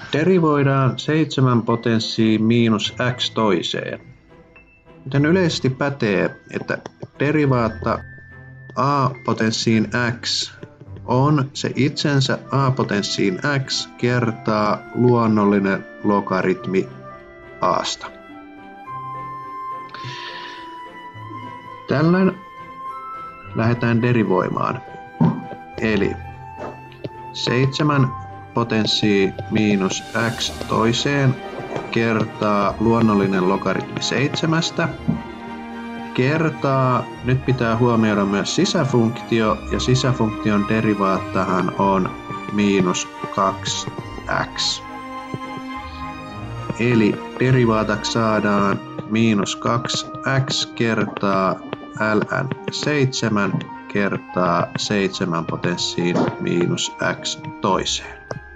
Derivoidaan 7 potenssiin miinus x toiseen. Joten yleisesti pätee, että derivaatta a potenssiin x on se itsensä a potenssiin x kertaa luonnollinen logaritmi asta. Tällöin lähdetään derivoimaan. Eli 7 potenssiin miinus x toiseen kertaa luonnollinen logaritmi 7 kertaa, nyt pitää huomioida myös sisäfunktio, ja sisäfunktion derivaattahan on miinus 2x. Eli derivaataksi saadaan miinus 2x kertaa ln 7 kertaa 7 potenssiin miinus x toiseen.